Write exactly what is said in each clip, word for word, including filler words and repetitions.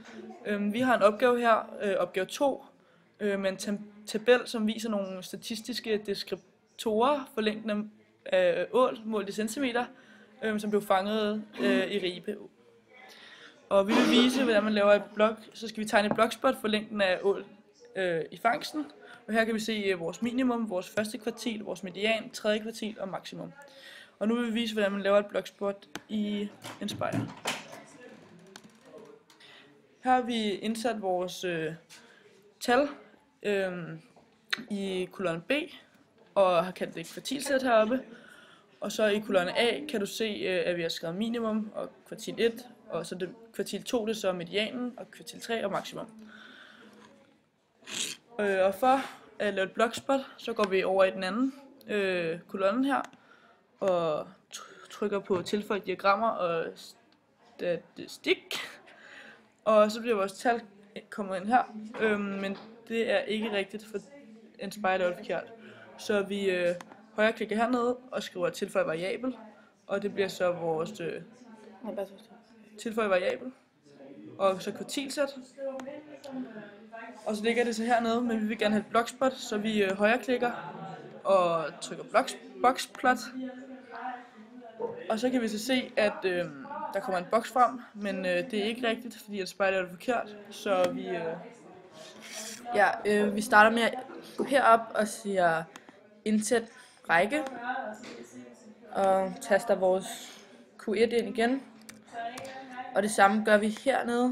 Øhm, vi har en opgave her, øh, opgave to, øh, med en tabel, som viser nogle statistiske deskriptorer for længden af ål målt i centimeter, øh, som blev fanget øh, i Ribe. Og vi vil vise, hvordan man laver et blok. Så skal vi tegne et blokspot for længden af ål øh, i fangsten. Og her kan vi se øh, vores minimum, vores første kvartil, vores median, tredje kvartil og maksimum. Og nu vil vi vise, hvordan man laver et blokspot i Inspire. Her har vi indsat vores øh, tal øh, i kolonne B, og har kaldt det kvartilsæt heroppe. Og så i kolonne A kan du se, øh, at vi har skrevet minimum og kvartil et, og så det, kvartil to det er så medianen, og kvartil tre og maksimum. Øh, og for at lave et blokspot, så går vi over i den anden øh, kolonne her, og trykker på tilføj diagrammer og statistik. Og så bliver vores tal kommet ind her, øhm, men det er ikke rigtigt, for Inspire er forkert. Så vi øh, højreklikker hernede og skriver tilføj variabel, og det bliver så vores øh, tilføj variabel, og så kvartilsæt. Og så ligger det så hernede, men vi vil gerne have et blokspot, så vi øh, højreklikker og trykker boxplot. Og så kan vi så se, at øh, der kommer en boks frem, men øh, det er ikke rigtigt, fordi at Inspire er det forkert, så vi... Øh... Ja, øh, vi starter med at gå herop og siger indsæt række, og taster vores Q et ind igen, og det samme gør vi hernede.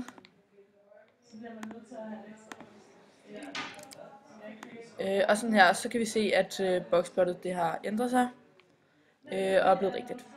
Øh, og sådan her, så kan vi se, at øh, boxplottet det har ændret sig øh, og er blevet rigtigt.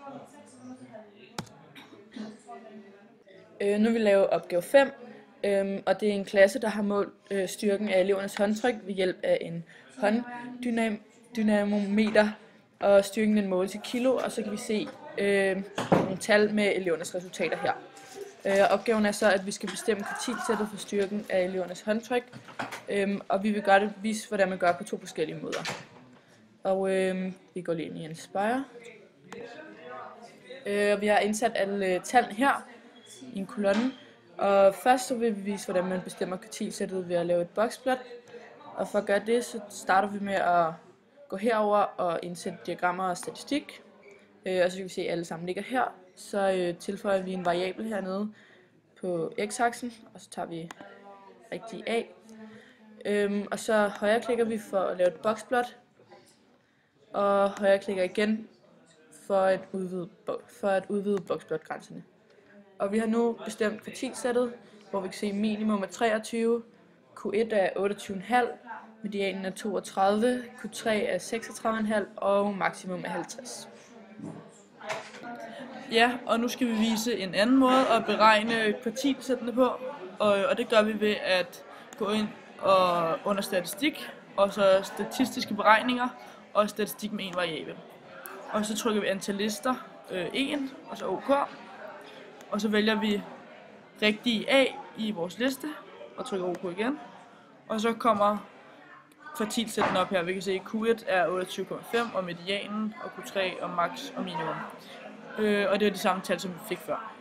Øh, nu vil vi lave opgave fem, øh, og det er en klasse, der har målt øh, styrken af elevernes håndtryk ved hjælp af en hånddynamometer, og styrken den måles i kilo, og så kan vi se øh, nogle tal med elevernes resultater her. Øh, opgaven er så, at vi skal bestemme kvartilsættet for styrken af elevernes håndtryk, øh, og vi vil gøre det, vise, hvordan man gør på to forskellige måder. Og øh, vi går lige ind i Inspire. Øh, vi har indsat alle øh, tallene her i en kolonne, og først så vil vi vise, hvordan man bestemmer kvartilsættet ved at lave et boxplot. Og for at gøre det, så starter vi med at gå herover og indsætte diagrammer og statistik. Øh, og så kan vi se, at alle sammen ligger her. Så øh, tilføjer vi en variabel hernede på x-aksen, og så tager vi rigtig A. Øhm, og så højreklikker vi for at lave et boxplot, og højreklikker igen for at udvide, for at udvide boxplot-grænserne. Og vi har nu bestemt kvartilsættet, hvor vi kan se minimum er treogtyve, Q et er otteogtyve komma fem, medianen er toogtredive, Q tre er seksogtredive komma fem og maksimum er halvtreds. Ja, og nu skal vi vise en anden måde at beregne kvartilsættene på, og, og det gør vi ved at gå ind og under statistik, og så statistiske beregninger, og statistik med en variabel. Og så trykker vi antal lister, øh, en, og så OK, og så vælger vi rigtig A i vores liste, og trykker OK igen. Og så kommer kvartilsættene op her. Vi kan se, at Q et er otteogtyve komma fem, og medianen, og Q tre og max og minimum. Øh, og det er de samme tal, som vi fik før.